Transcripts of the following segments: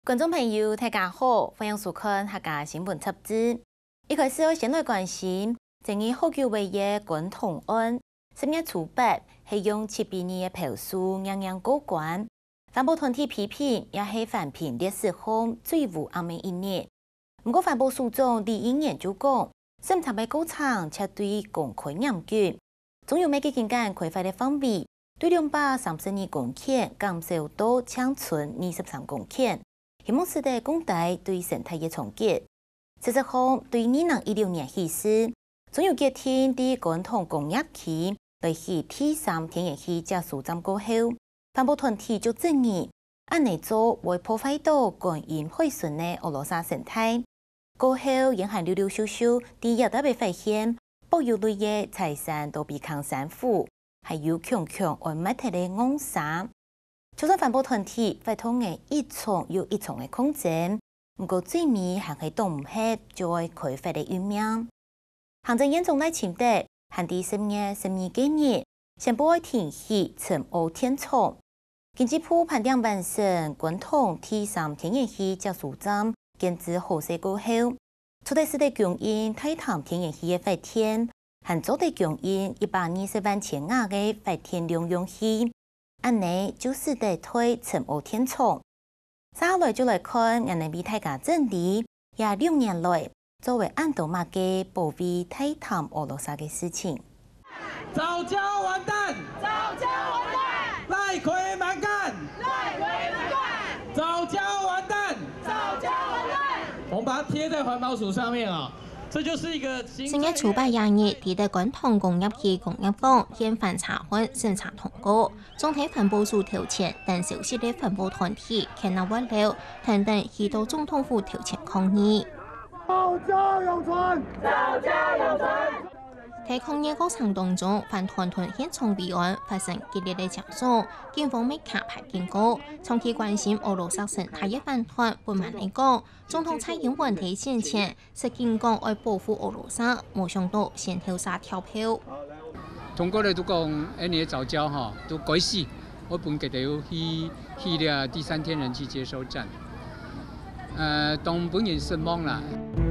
观众朋友，大家好，欢迎收看客家新闻插枝。一开始我先来关心，正以好久违的滚筒案，10月初8是用7年的票数样样过关。反保团体批评也是反评历史后最无暗暝一年。不过反保诉讼第一研究讲，审查的过程且对公开严格，总有每个警官开发的方面，对232公顷减少到仅存23公顷。希望使得更大对生态的冲击。事实上，对2016年起始，总有决定伫滚筒工业区来起第3天然气加输站过后，环保团体就质疑，按呢做会破坏到观音海顺的俄罗斯生态。过后仍还溜溜修修，伫也特别发现，保育类的财产都被抗山腐，还有强强外卖体的暗杀。就算环保团体发通的一重又一重的控制，不过最尾还是挡唔下就会开发的运命。行政院总来清德，限伫10月12日宣布会停止沉澳天厂。经济部判定完成滚筒第3天然气接收站建置好势过后，出的是的供应太淡天然气的发电，和做的供应120万千瓦的发电量用气。安尼就是得推沉澳天厂。接来就来看，人哋为大家整理也6年来作为安度马嘅保卫太淡俄罗斯的事情。 早教完蛋， 早教完蛋， 赖奎蛮干， 赖奎蛮干， 早教完蛋， 早教完蛋。 我们把它贴在环保署上面啊。这就是一个 10月初8日，地的滚筒工业区工业港现反查案审查通过，总体环保署调前，但消息的环保团体看到完了，等等去到总统府调前抗议。 早教永存， 早教永存。 在抗议过程当中，反团团现场弊案发生激烈的争吵，警方没卡牌警告。长期关心俄罗斯生态的反团不满来讲，总统蔡英文提先前是警告要保护俄罗斯，没想到先跳沙跳票。 通过了都讲，你早教哈都改死，我本给到去了第3天然气接收站，当本人失望啦。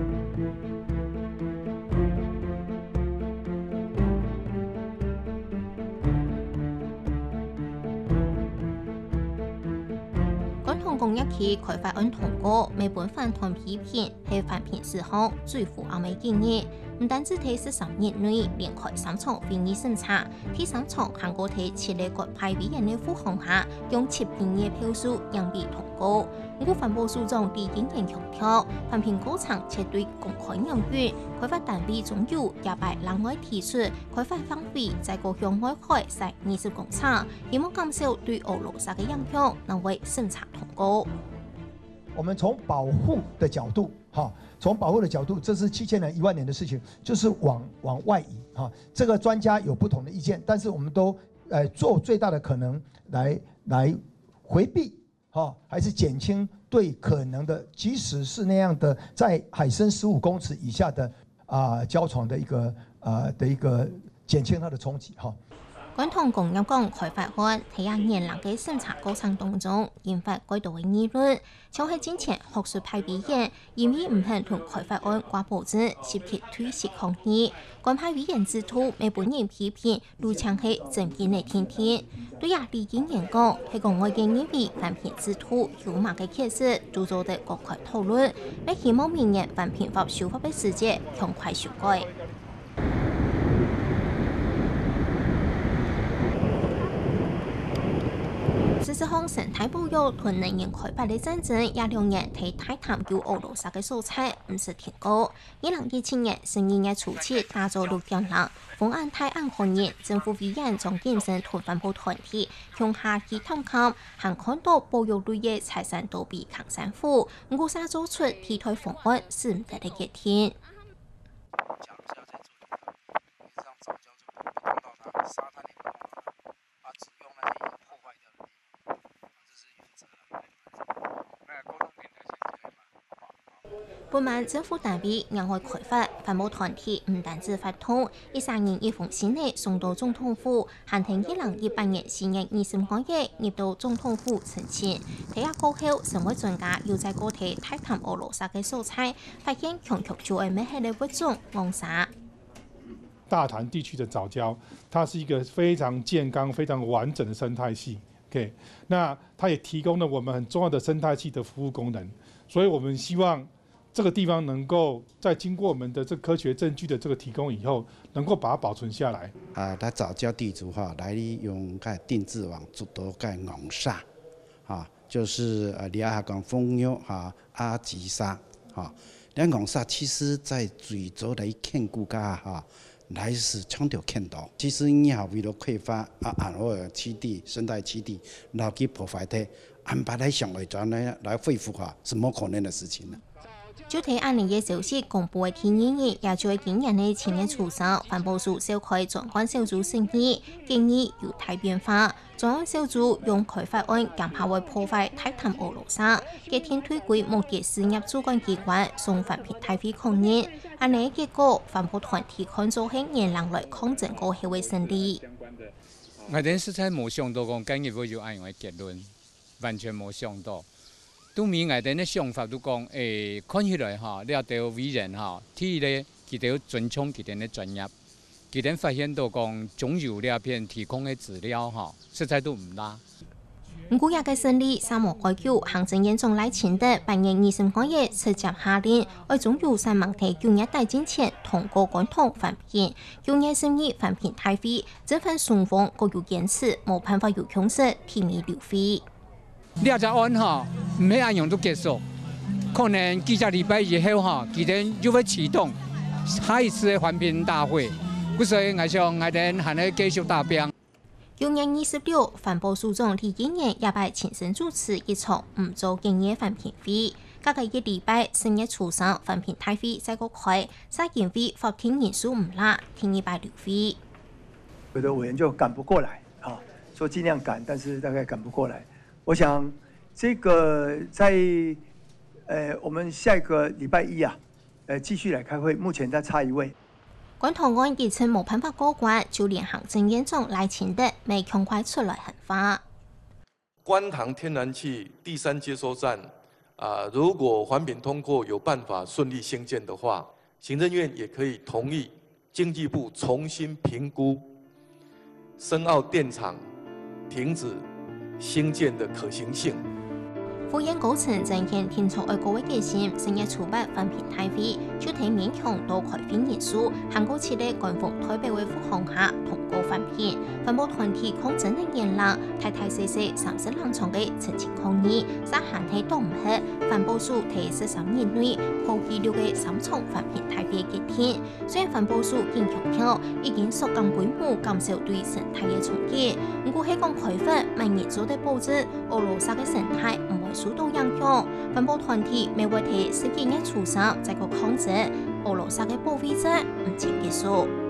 工业区开发案通过，每本反团批评係反评事項最負暗暝建議。唔單止喺13日內連開3場會議審查，第3場韓國喺7個國派委員嘅護航下，用7年嘅票數讓被通過。不過環保署長李英賢強調，反評過程絕對公開嚴格，開發單位總有也by另外提出開發範圍在個向外開設20公尺，希望減少對俄羅斯嘅影響，能為審查通過。 我们从保护的角度，从保护的角度，这是7000年、10000年的事情，就是往外移，这个专家有不同的意见，但是我们都做最大的可能来回避，还是减轻对可能的，即使是那样的在海深15公尺以下的礁床的一个减轻它的冲击， 滾筒工業港開發案喺1年lang嘅審查過程當中，引發許多嘅議論。像係之前學術派委員因為唔肯同開發案掛脖子，涉及推卸抗議。官派委員指出，每本人批評都像係政見嘅天天。對亞李英賢講，係講外嘅認為反評之徒有乜嘅解釋，做咗的公開討論，並希望明年反評法修法嘅時節盡快修改。事實上，生態保育同能源開發的戰爭也2年喺太淡與俄羅斯嘅蔬菜唔是停過。2017年12月初7打造6.6豐安泰安河人政府委員張建生同環保團體向下去探勘，還看到保育類嘅財產都被抗山腐，烏沙做出替代方案是唔得的決定。 不满政府单位让外开发环保团体唔单止发通，13年一封信呢送到总统府，限定2018年4月25日入到总统府申請。睇下過後，審委專家要在個體探探俄羅斯嘅素材，發現強強就係咩嘅物種昂沙。 大潭地區的藻礁，它是一個非常健康、非常完整的生態系。OK， 那它也提供了我們很重要的生態系的服務功能，所以我們希望。这个地方能够在经过我们的这科学证据的这个提供以后，能够把它保存下来。 它藻礁地主来用定制网做到昂沙，就是李亚讲蜂鸟阿吉沙，昂沙其实在最早来看顾来是强调看到，其实你为了开发安沃尔基地生态基地，然后去破坏它，安排来上来转来恢复是冇可能的事情呢。 就睇安尼嘅消息公布嘅天日，也就係今年嘅前日初三，環保署召開專案小組審議，建議有大變化。專案小組用開發案減怕會破壞泰坦俄羅斯，嘅天推舉目的事業主管機關送環評大會抗議。安尼嘅結果，環保團體看做係年人來抗爭過後嘅勝利。 我哋實在冇想到講今日會有安樣嘅結論，完全冇想到。都面外哋嘅想法都講，看起來你要對委員睇咧，佢哋尊重佢哋嘅專業，佢哋發現到講總有呢片提供嘅資料實在都唔拉。 唔過日嘅勝利，沙漠改叫行政院長賴清德8月25日直接下令，為總有3萬題9月底之前通過總統環評，9月12日環評大會，這份雙方各有堅持，冇辦法有共識，提名留會。 呢隻案唔係按樣都結束，可能幾個禮拜以後佢哋就會啟動下一次嘅環評大會，所以我想我哋還要繼續打拼。 9月26日，環保署長李建仁也拜親身主持一場唔做經驗環評會。隔個一禮拜10月初3，環評大會再個開，沙建會法庭人數唔拉，聽一拜留會。 有的委員就趕不過來，說盡量趕，但是大概趕不過來。我想，這個在我們下一個禮拜一繼續來開會。目前再差一位。 觀塘案疫情冇辦法過關，就連行政院長賴清德未強快出來喊話。 觀塘天然氣第3接收站，如果環評通過，有辦法順利興建的話，行政院也可以同意經濟部重新評估深澳電廠停止興建的可行性。 副院高層正獻天朝愛國會嘅心，10月初8環評大會，就睇勉強到開會人數，韓國設立官方台北衛副行下通過環評，環保團體抗爭嘅人啦，大細30人場嘅陳情抗議，實限係都唔合，環保署喺13年內破紀錄嘅3場環評大會嘅天，雖然環保署堅強調已經縮減規模，減少對生態嘅衝擊，不過喺講開發每年做的保證，俄羅斯嘅生態唔會受到影響。環保團體未會喺11月初3再個抗爭，俄羅斯嘅保衛戰唔前結束。